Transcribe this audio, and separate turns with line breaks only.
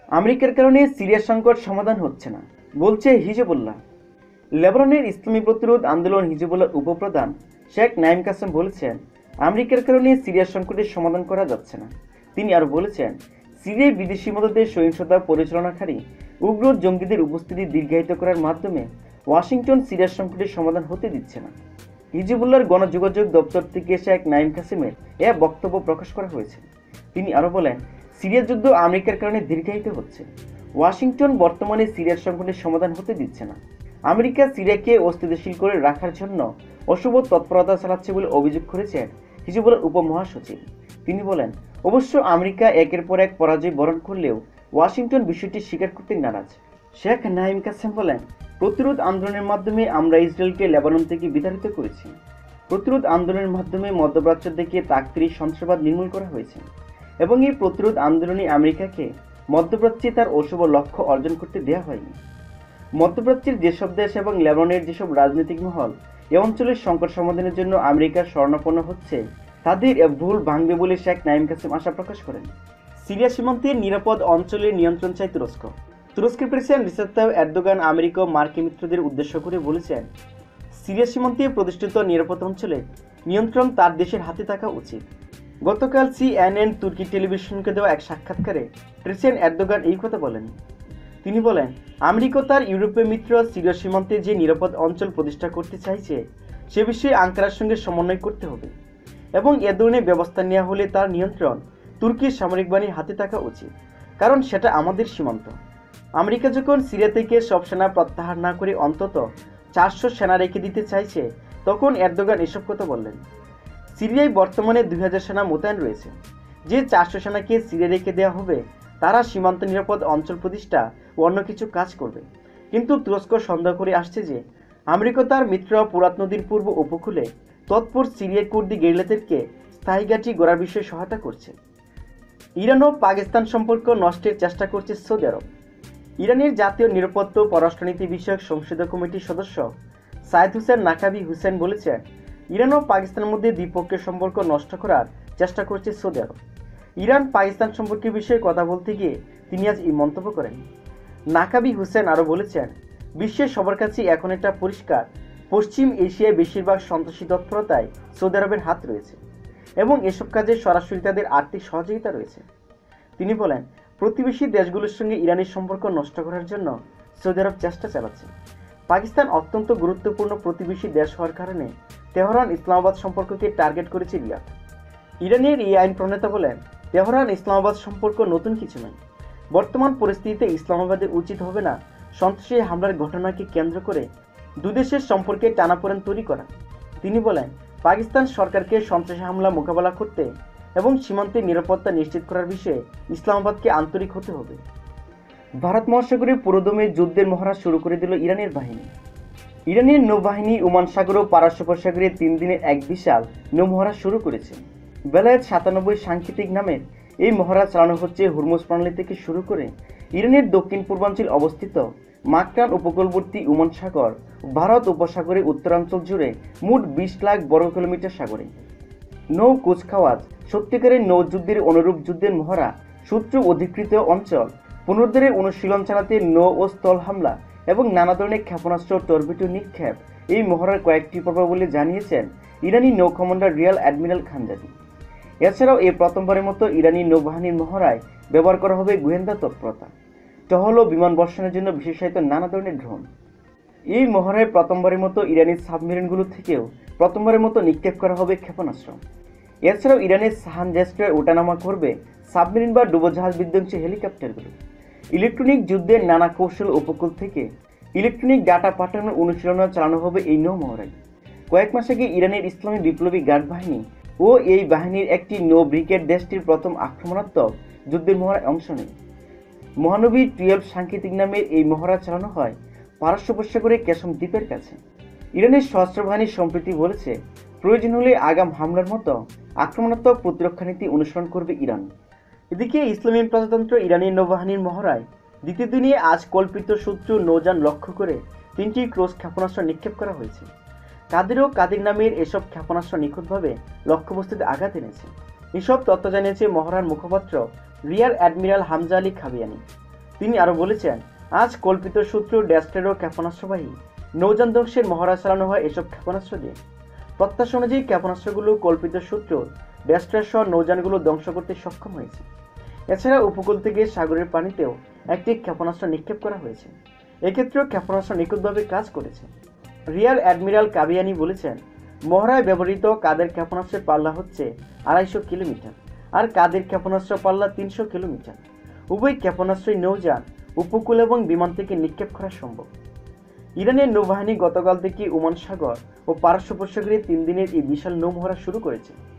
আমেরিকার কারণে সিরিয়া সংকট সমাধান হচ্ছে না, বলছে হিজবুল্লাহ। লেবাননের ইসলামী প্রতিরোধ আন্দোলন হিজবুল্লাহর উপপ্রধান শেখ নাঈম কাসেম বলেছেন, আমেরিকার কারণে সিরিয়া সংকটের সমাধান করা যাচ্ছে না। তিনি আরও বলেছেন, সিরিয়ায় বিদেশি মদদের সহিংসতা পরিচালনাকারী উগ্র জঙ্গিদের উপস্থিতি দীর্ঘায়িত করার মাধ্যমে ওয়াশিংটন সিরিয়ার সংকটের সমাধান হতে দিচ্ছে না। হিজবুল্লাহর গণযোগাযোগ দপ্তর থেকে শেখ নাঈম কাসেমের এ বক্তব্য প্রকাশ করা হয়েছে। তিনি আরও বলেন, সিরিয়া যুদ্ধ আমেরিকার কারণে দীর্ঘায়িত হচ্ছে। ওয়াশিংটন বর্তমানে সিরিয়ার সংকটের সমাধান হতে দিচ্ছে না। আমেরিকা সিরিয়াকে অস্থিতিশীল করে রাখার জন্য অশুভ তৎপরতা চালাচ্ছে বলে অভিযোগ করেছেন হিজবুল্লাহর উপমহাসচিব। তিনি বলেন, অবশ্য আমেরিকা একের পর এক পরাজয় বরণ করলেও ওয়াশিংটন বিষয়টি স্বীকার করতে নারাজ। শেখ নাঈম কাসেম বলেন, প্রতিরোধ আন্দোলনের মাধ্যমে আমরা ইসরায়েলকে লেবানন থেকে বিতাড়িত করেছি। প্রতিরোধ আন্দোলনের মাধ্যমে মধ্যপ্রাচ্য থেকে তাকফিরি সন্ত্রাসবাদ নির্মূল করা হয়েছে এবং এই প্রতিরোধ আন্দোলনে আমেরিকাকে মধ্যপ্রাচ্যে তার অশুভ লক্ষ্য অর্জন করতে দেওয়া হয়নি। মধ্যপ্রাচ্যের যেসব দেশ এবং লেবাননের যেসব রাজনৈতিক মহল এ অঞ্চলের সংকট সমাধানের জন্য আমেরিকার শরণাপন্ন হচ্ছে, তাদের ভুল ভাঙবে বলে শেখ নাঈম কাসেম আশা প্রকাশ করেন। সিরিয়া সীমান্তের নিরাপদ অঞ্চলের নিয়ন্ত্রণ চায় তুরস্ক। তুরস্কের president Recep Tayyip Erdogan America ও মার্কিন মিত্রদের উদ্দেশ্য করে বলেছেন, সিরিয়া সীমান্তে প্রতিষ্ঠিত নিরাপদ অঞ্চলে নিয়ন্ত্রণ তার দেশের হাতে থাকা উচিত। গতকাল CNN তুর্কি টেলিভিশনকে দেওয়া এক সাক্ষাৎকারে প্রেসিডেন্ট এরদোগান এই কথা বলেন। তিনি বলেন, আমেরিকা তার ইউরোপীয় মিত্র সিরিয়া সীমান্তে যে নিরাপদ অঞ্চল প্রতিষ্ঠা করতে চাইছে সে বিষয়ে আঙ্কারার সঙ্গে সমন্বয় করতে হবে এবং এ ধরনের ব্যবস্থা নেওয়া হলে তার নিয়ন্ত্রণ তুর্কির সামরিক বাহিনীর হাতে থাকা উচিত, কারণ সেটা আমাদের সীমান্ত। আমেরিকা যখন সিরিয়া থেকে সব সেনা প্রত্যাহার না করে অন্তত 400 সেনা রেখে দিতে চাইছে, তখন এরদোগান এসব কথা বললেন। সিরিয়ায় বর্তমানে 2000 সেনা মোতায়েন রয়েছে। যে 400 সেনাকে সিরিয়া রেখে দেওয়া হবে তারা সীমান্ত নিরাপদ অঞ্চল প্রতিষ্ঠা ও অন্য কিছু কাজ করবে। কিন্তু তুরস্ক সন্দেহ করে আসছে যে আমেরিকা তার মিত্র ফুরাত নদীর পূর্ব উপকূলে তৎপর সিরিয়া কুর্দি গেরিলাদেরকে স্থায়ী ঘাঁটি গড়ার বিষয়ে সহায়তা করছে। ইরান ও পাকিস্তান সম্পর্ক নষ্টের চেষ্টা করছে সৌদি আরব। ইরানের জাতীয় নিরাপত্তা ও পররাষ্ট্রনীতি বিষয়ক সংসদীয় কমিটির সদস্য সাইদ হুসেন নাকাবি হুসেন বলেছেন, ইরান ও পাকিস্তানের মধ্যে দ্বিপক্ষীয় সম্পর্ক নষ্ট করার চেষ্টা করছে সৌদি আরব। ইরান পাকিস্তান সম্পর্কের বিষয়ে কথা বলতে গিয়ে তিনি আজ এই মন্তব্য করেন। নাকাবি হুসেন আরও বলেছেন, বিশ্বের সবার কাছে এখন এটা পরিষ্কার, পশ্চিম এশিয়ায় বেশিরভাগ সন্ত্রাসী তৎপরতায় সৌদি আরবের হাত রয়েছে এবং এসব কাজে সরাসরি তাদের আর্থিক সহযোগিতা রয়েছে। তিনি বলেন, প্রতিবেশী দেশগুলোর সঙ্গে ইরানের সম্পর্ক নষ্ট করার জন্য সৌদি আরব চেষ্টা চালাচ্ছে। পাকিস্তান অত্যন্ত গুরুত্বপূর্ণ প্রতিবেশী দেশ হওয়ার কারণে তেহরান ইসলামাবাদ সম্পর্ককে টার্গেট করেছে রিয়াদ। ইরানের এই আইন প্রণেতা বলেন, তেহরান ইসলামাবাদ সম্পর্ক নতুন কিছু নয়। বর্তমান পরিস্থিতিতে ইসলামাবাদের উচিত হবে না সন্ত্রাসী হামলার ঘটনাকে কেন্দ্র করে দুদেশের সম্পর্কে টানাপোড়েন তৈরি করা। তিনি বলেন, পাকিস্তান সরকারকে সন্ত্রাসী হামলা মোকাবেলা করতে এবং সীমান্তের নিরাপত্তা নিশ্চিত করার বিষয়ে ইসলামাবাদকে আন্তরিক হতে হবে। ভারত মহাসাগরে পুরোদমে যুদ্ধের মহড়া শুরু করে দিল ইরানের বাহিনী। ইরানের নৌবাহিনী ওমান সাগর ও পারস্য উপসাগরে 3 দিনের এক বিশাল নৌমহড়া শুরু করেছে। বেলায়েত 97 সাংকেতিক নামের এই মহড়া চালানো হচ্ছে হুরমুজ প্রণালী থেকে শুরু করে ইরানের দক্ষিণ পূর্বাঞ্চল অবস্থিত মাকরান উপকূলবর্তী ওমান সাগর, ভারত উপসাগরের উত্তরাঞ্চল জুড়ে মোট 20 লাখ বর্গ কিলোমিটার সাগরে। নৌ কুচকাওয়াজ, সত্যিকারের নৌযুদ্ধের অনুরূপ যুদ্ধের মহড়া, সূত্র অধিকৃত অঞ্চল পুনরুদ্ধারের অনুশীলন চালাতে নৌ ও স্থল হামলা এবং নানা ধরনের ক্ষেপণাস্ত্র টর্পিডো নিক্ষেপ এই মহড়ার কয়েকটি পর্ব বলে জানিয়েছেন ইরানি নৌ কমান্ডার রিয়াল অ্যাডমিরাল খানজাদি। এছাড়াও এই প্রথমবারের মতো ইরানি নৌবাহিনীর মহড়ায় ব্যবহার করা হবে গোয়েন্দা তৎপরতা, টহল ও বিমান বর্ষণের জন্য বিশেষায়িত নানা ধরনের ড্রোন। এই মহড়ায় প্রথমবারের মতো ইরানি সাবমেরিনগুলো থেকেও প্রথমবারের মতো নিক্ষেপ করা হবে ক্ষেপণাস্ত্র। এছাড়াও ইরানের সাহান জেস্ট্রায় ওঠানামা করবে সাবমেরিন বা ডুবোজাহাজ বিধ্বংসী হেলিকপ্টারগুলো। ইলেকট্রনিক যুদ্ধের নানা কৌশল উপকূল থেকে ইলেকট্রনিক ডাটা পাঠানোর অনুশীলন চালানো হবে এই নৌ মহড়ায়। কয়েক মাস আগে ইরানের ইসলামী বিপ্লবী গার্ড বাহিনী ও এই বাহিনীর একটি নৌ ব্রিগেড দেশটির প্রথম আক্রমণাত্মক যুদ্ধের মহড়ায় অংশ নেয়। মহানবী 12 সাংকেতিক নামের এই মহড়া চালানো হয় পারস্য উপসাগরে কেশম দ্বীপের কাছে। ইরানের সশস্ত্র বাহিনী সম্প্রতি বলেছে, প্রয়োজন হলে আগাম হামলার মতো আক্রমণাত্মক প্রতিরক্ষা নীতি অনুসরণ করবে ইরান। এদিকে ইসলামী প্রজাতন্ত্র ইরানের নৌবাহিনীর মহড়ায় দ্বিতীয় দিনে আজ কল্পিত শত্রু নৌযান লক্ষ্য করে 3টি ক্রুজ ক্ষেপণাস্ত্র নিক্ষেপ করা হয়েছে। কাদের ও কাদের নামের এসব ক্ষেপণাস্ত্র নিখুঁতভাবে লক্ষ্যবস্তুতে আঘাত এনেছে, এসব তথ্য জানিয়েছে মহড়ার মুখপাত্র rear admiral Hamza Ali Kaviani. তিনি আরও বলেছেন, আজ কল্পিত সূত্র ড্যাস্টেরও ক্ষেপণাস্ত্রবাহী নৌযান ধ্বংসের মহড়া চালানো হয় এসব ক্ষেপণাস্ত্র দিয়ে। প্রত্যাশা অনুযায়ী ক্ষেপণাস্ত্রগুলো কল্পিত সূত্র ড্যাস্টার সহ নৌযানগুলো ধ্বংস করতে সক্ষম হয়েছে। এছাড়া উপকূল থেকে সাগরের পানিতেও একটি ক্ষেপণাস্ত্র নিক্ষেপ করা হয়েছে। এক্ষেত্রেও ক্ষেপণাস্ত্র নিখুঁতভাবে কাজ করেছে। রিয়ার অ্যাডমিরাল কাবিয়ানি বলেছেন, মহড়ায় ব্যবহৃত কাদের ক্ষেপণাস্ত্রের পাল্লা হচ্ছে 250 কিলোমিটার, আর কাদের ক্ষেপণাস্ত্র পাল্লা 300 কিলোমিটার। উভয় ক্ষেপণাস্ত্রই নৌযান, উপকূল এবং বিমান থেকে নিক্ষেপ করা সম্ভব। ইরানের নৌবাহিনী গতকাল থেকে ওমান সাগর ও পারস্য উপসাগরে 3 দিনের এই বিশাল নৌমহড়া শুরু করেছে।